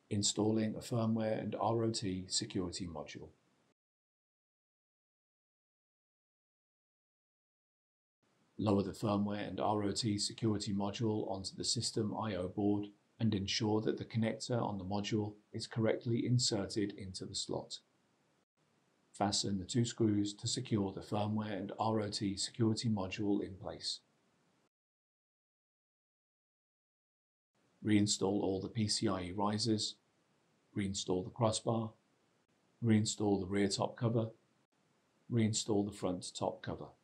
Installing a firmware and RoT security module. Lower the firmware and RoT security module onto the system I/O board and ensure that the connector on the module is correctly inserted into the slot. Fasten the 2 screws to secure the firmware and RoT security module in place. Reinstall all the PCIe risers, reinstall the crossbar, reinstall the rear top cover, reinstall the front top cover.